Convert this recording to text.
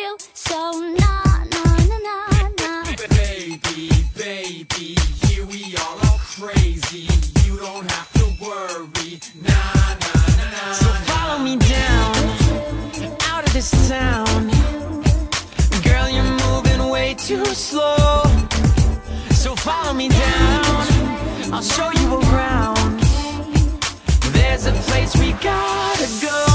you. So nah, nah, nah, nah, nah. Baby, baby, here we all crazy. You don't have to worry, nah, nah, nah, nah. So follow me down, out of this town. Girl, you're moving way too slow. So follow me down, I'll show you around. There's a place we gotta go.